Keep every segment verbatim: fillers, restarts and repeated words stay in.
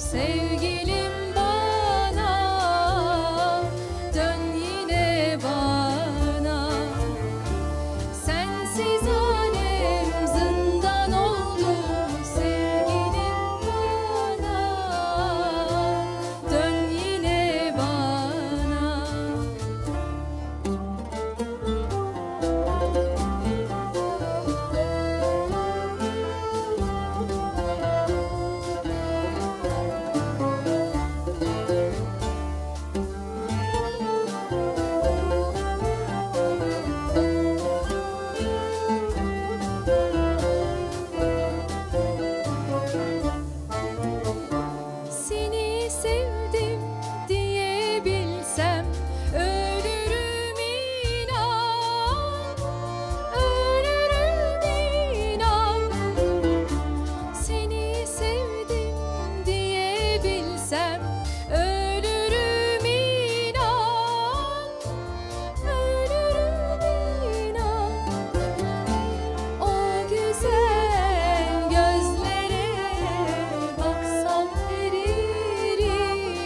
sevgilim bana, dön yine bana. Sensiz alem zindan oldu, sevgilim bana, dön yine bana. Seni sevdim diyebilsem ölürüm inan, ölürüm inan. Seni sevdim diyebilsem ölürüm inan, ölürüm inan. O güzel gözlere baksam eririm,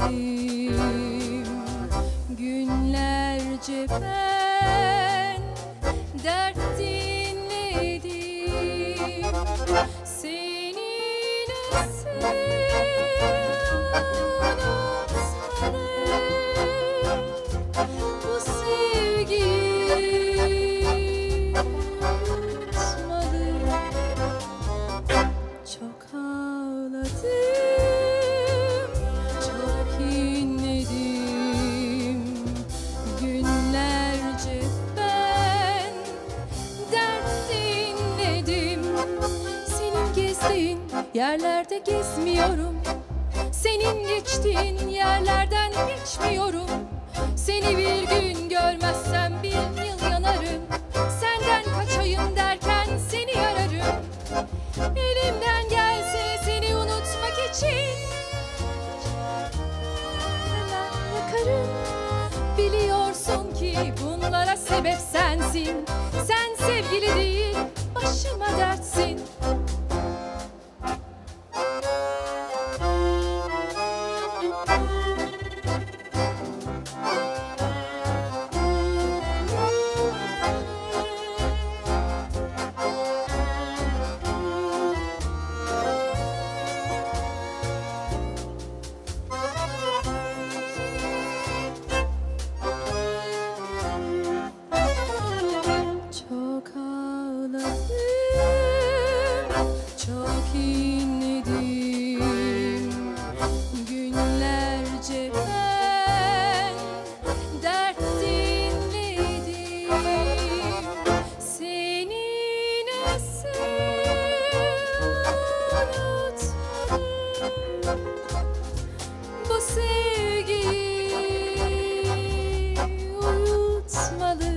gezdim. Günlerce ben dert dinledim. Seninle sevdim. Bu sevgiyi unutmadım. Çok ağladım, çok inledim. Günlerce ben dert dinledim. Senin gezdiğin yerlerde gezmiyorum. Senin geçtiğin yerlerden geçmiyorum. Seni bir gün görmezsem bin yıl yanarım. Senden kaçayım derken seni ararım. Elimden gelse seni unutmak için hemen yakarım. Biliyorsun ki bunlara sebep sensin. Sen sevgili değil, başıma dertsin. Çok ağladım, çok inledim. Günlerce ben dert dinledim. Seninle unutmadım. Bu sevgiyi uyutmalı.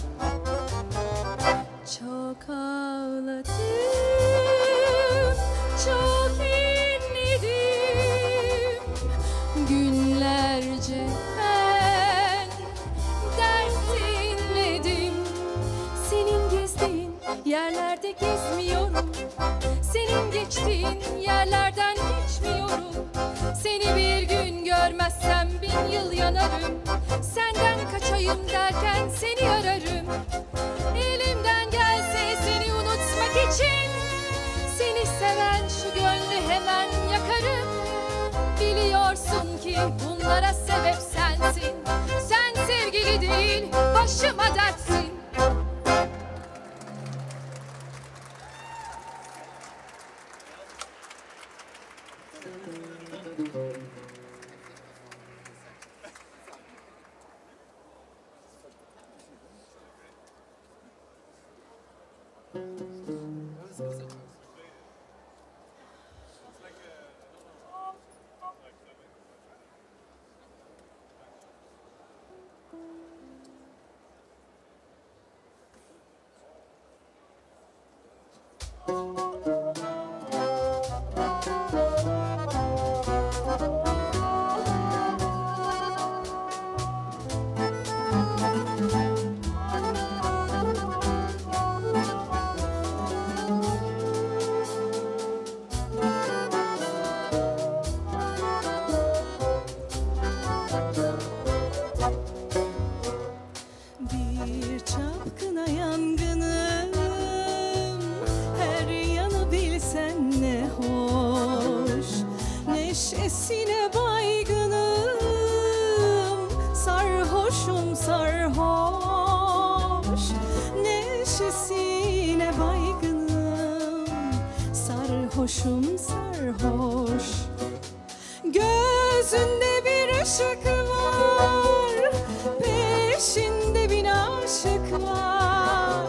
Çok ağladım, çok inledim. Günlerce ben dert dinledim. Senin gezdiğin yerlerde gezmiyorum. Senin geçtiğin yerlerden geçmiyorum. Seni bir gün görmezsem bin yıl yanarım. Senden kaçayım derken seni ararım. Elimden gelse seni unutmak için seni seven şu gönlü hemen yakarım. Biliyorsun ki bunlara sebep sensin. Sen sevgili değil, başıma dertsin. Bir çapkına yangınım, her yanı bilsen ne hoş. Neşesine baygınım, sarhoşum sarhoş. Neşesine baygınım, sarhoşum sarhoş. Gözünde bir ışık var, peşinde bin aşık var.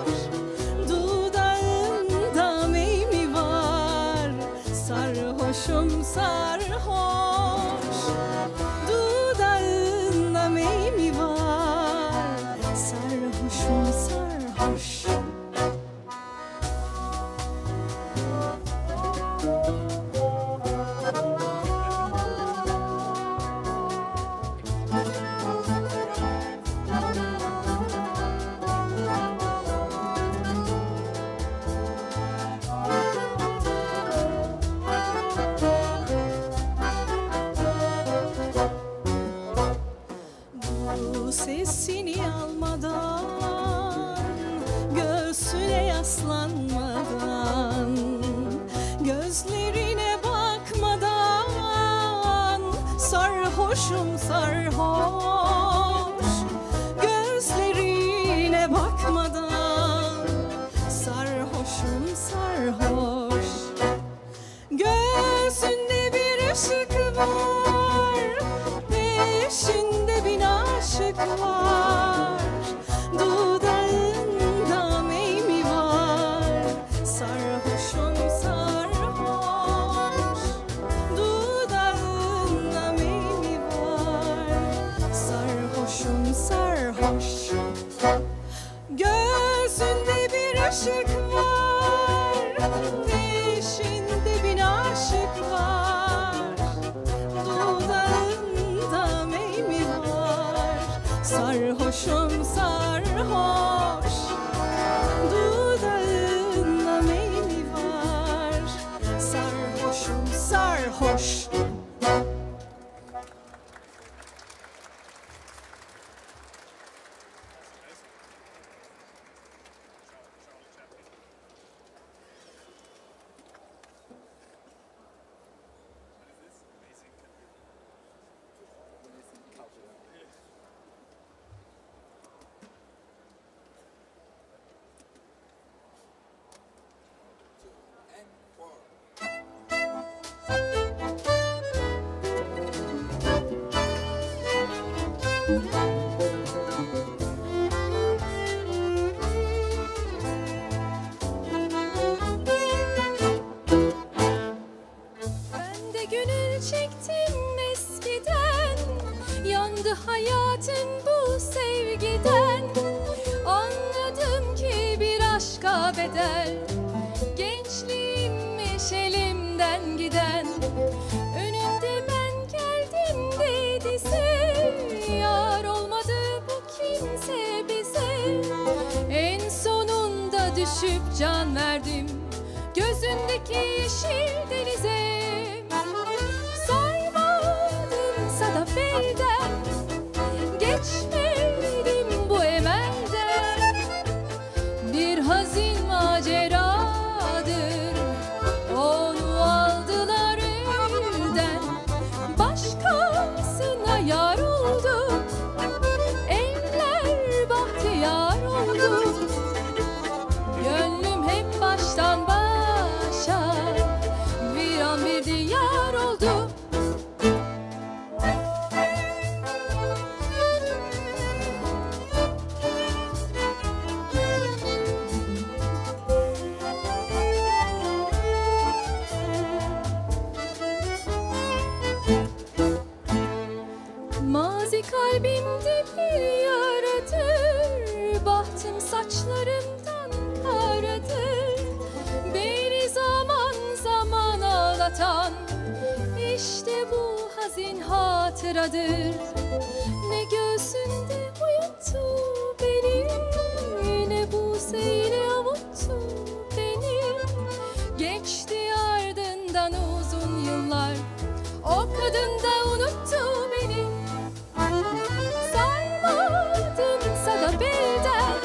Dudağında meymi var, sarhoşum sarhoş. Dudağında meymi var, sarhoşum sarhoş. sesini almadan, göğsüne yaslanmadan, gözlerine bakmadan, sarhoşum sarhoş, gözlerine bakmadan, sarhoşum sarhoş. Gözünde bir ışık var, peşinde bin aşık var, dudağında meymi var, sarhoşum sarhoş, dudağında meymi var, sarhoşum sarhoş. Gözünde bir ışık var, peşinde bin aşık var, dudağında meymi var, sarhoşum sarhoş, dudağında meymi var, sarhoşum sarhoş. Ben de gönül çektim eskiden, yandı hayatım bu sevgiden. Anladım ki bir aşka bedel, gençliğimmiş elimden giden. Önünde ben geldim dediyse, yar olmadı bu kimse bize. En sonunda düşüp can verdim gözündeki yeşil denize. Saymadımsa da belden, geçmedim bu emelden. Bir hazin maceradır, onu aldılar elden. Başkasına yar oldu, eller bahtiyar oldu. Gönlüm hep baştan başa, bir an bir diyar oldu. Mazi kalbimde bir yaradır, bahtım saçlarımdan karadır. Beni zaman zaman ağlatan, işte bu hazin hatıradır. Ne göğsünde uyuttu beni, ne buseyle avuttu beni. Geçti ardından uzun yıllar, o kadın da unuttu beni. Saymadımsa da belden,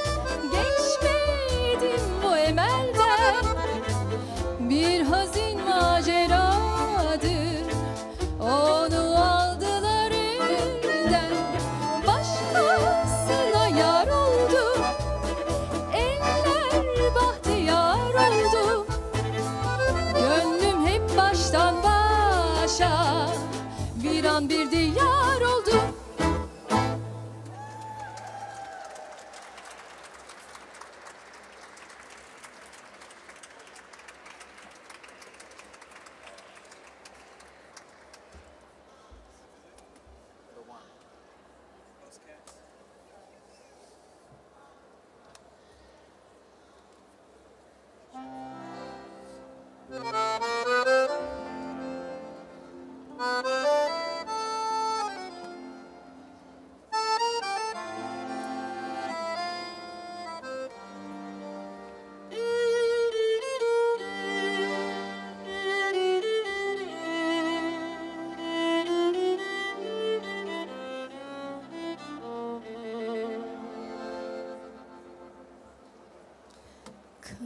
geçmedim bu emelden. Bir hazin maceradır, onu aldılar elden. Başkasına yar oldu, eller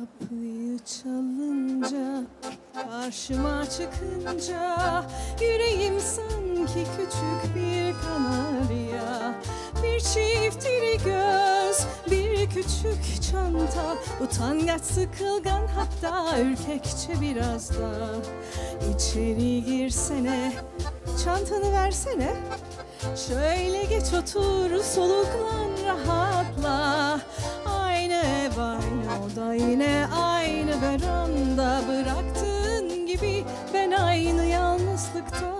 Kapıyı çalınca, karşıma çıkınca, yüreğim sanki küçük bir kanarya. Bir çift iri göz, bir küçük çanta, utangaç, sıkılgan, hatta ürkekçe biraz da. İçeri girsene, çantanı versene, şöyle geç otur, soluklan, rahatla. Aynı ev, aynı oda, yine aynı veranda, bıraktığın gibi ben aynı yalnızlıkta.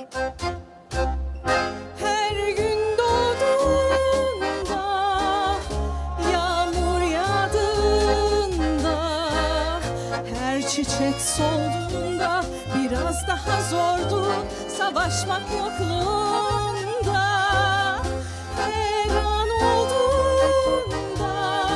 Her gün doğduğunda, yağmur yağdığında, her çiçek solduğunda biraz daha zordu savaşmak yokluğunda. Her an olduğunda,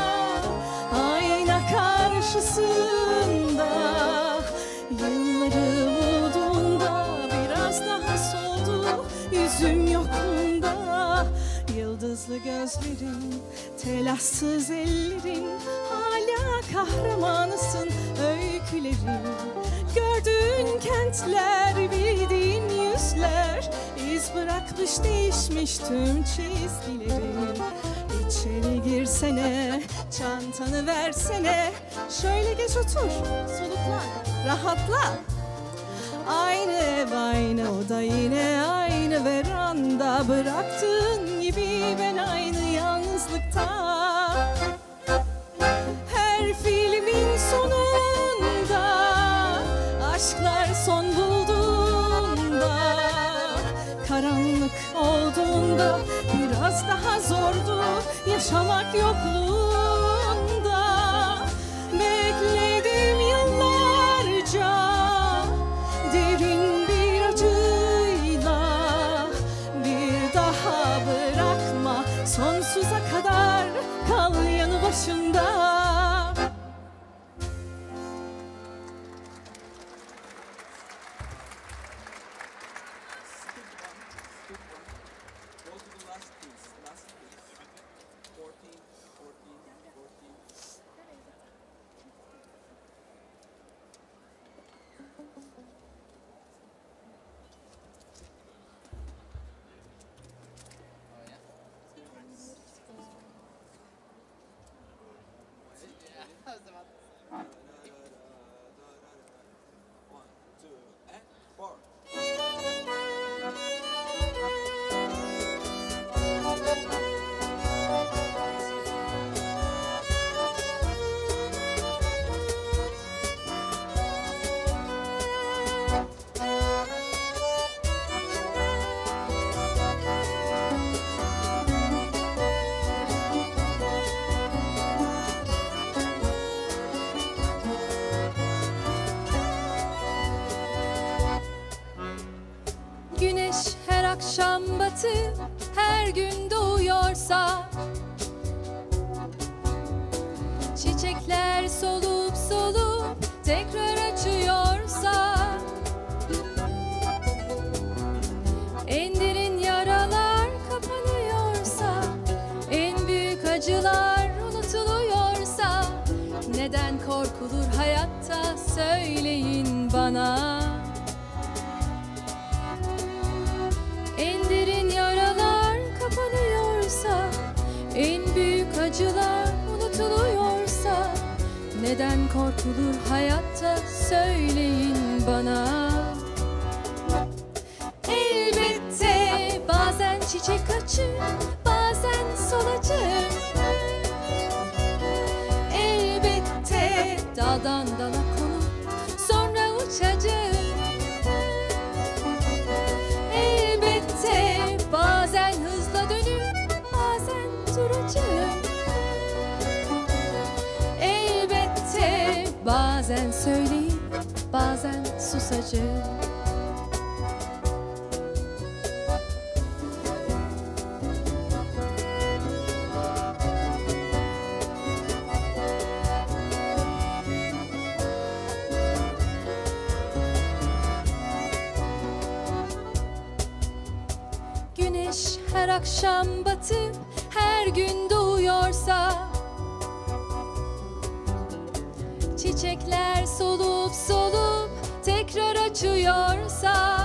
ayna karşısında, yılları bulduğunda biraz daha soldu yüzün yokluğunda. Yıldızlı gözlerin, telaşsız ellerin, hala kahramanısın öykülerin. Gördüğün kentler, bildiğin yüzler, iz bırakmış, değişmiş tüm çizgilerin. İçeri girsene, çantanı versene, şöyle geç otur, soluklan, rahatla. Aynı ev, aynı oda, yine aynı veranda, bıraktığın gibi ben aynı yalnızlıkta. Her filmin sonunda, aşklar son bulduğunda, karanlık olduğunda biraz daha zordu yaşamak yokluğunda. Bekledim yıllarca derin bir acıyla, bir daha bırakma, sonsuza kadar kal yanı başımda. Akşam batıp her gün doğuyorsa, çiçekler solup solup tekrar açıyorsa, en derin yaralar kapanıyorsa, en büyük acılar unutuluyorsa, neden korkulur hayatta, söyleyin bana. En derin yaralar kapanıyorsa, en büyük acılar unutuluyorsa, neden korkulur hayatta, söyleyin bana. Elbette bazen çiçek açır, bazen solacak. Elbette daldan dala konup sonra uçacak. Bazen hızla dönüp bazen duracak. Elbette bazen söyleyip bazen susacak. Her akşam batıp her gün doğuyorsa, çiçekler solup solup tekrar açıyorsa,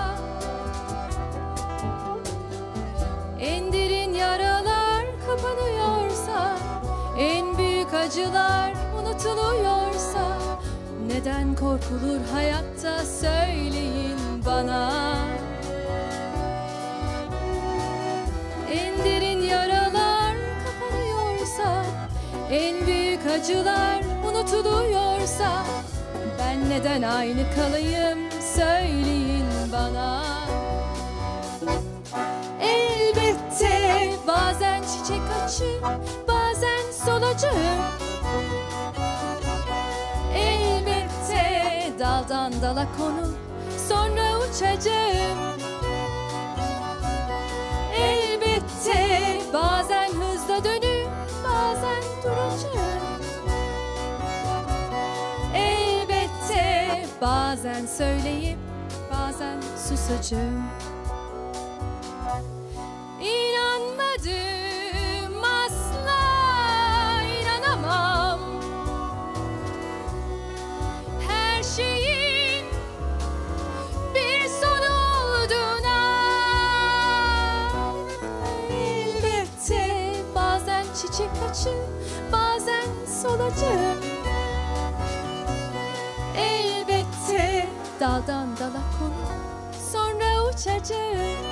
en derin yaralar kapanıyorsa, en büyük acılar unutuluyorsa, neden korkulur hayatta söyleyin bana. En derin yaralar kapanıyorsa, en büyük acılar unutuluyorsa, ben neden aynı kalayım söyleyin bana. Elbette bazen çiçek açık, bazen solacağım. Elbette daldan dala konup sonra uçacağım. Elbette bazen hızla dönüp bazen duracağım. Elbette bazen söyleyip bazen susacağım. İnanmadım, asla inanamam. Her şeyin bir sonu olduğuna. Elbette bazen çiçek açıp bazen solacağım. Elbette daldan dala konup sonra uçacağım.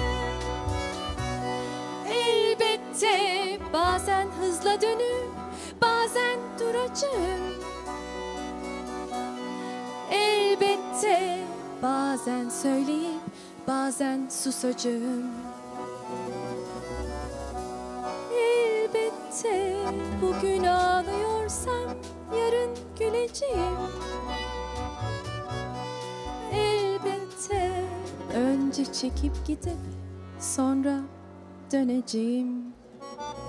Elbette bazen hızla dönüp bazen duracağım. Elbette bazen söyleyip bazen susacağım. Elbette bugün ağlıyorsam yarın güleceğim. Elbette önce çekip gidip sonra döneceğim.